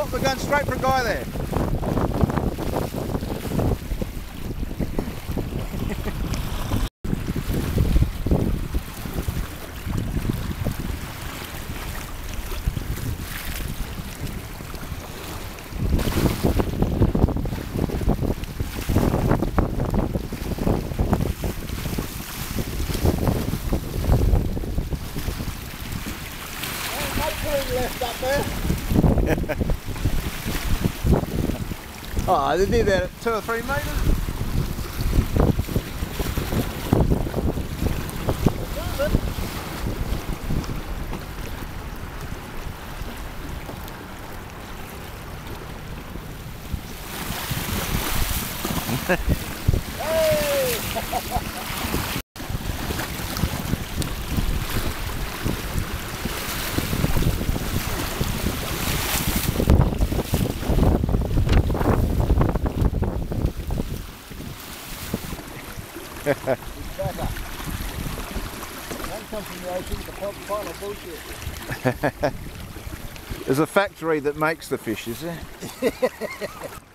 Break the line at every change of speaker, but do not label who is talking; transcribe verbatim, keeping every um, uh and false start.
Look, they're going straight for a guy there.
Left up there.
Oh, they did that at two or three metres.
It's better. Don't come from the ocean, the pile of bullshit.
There's a factory that makes the fish, is there?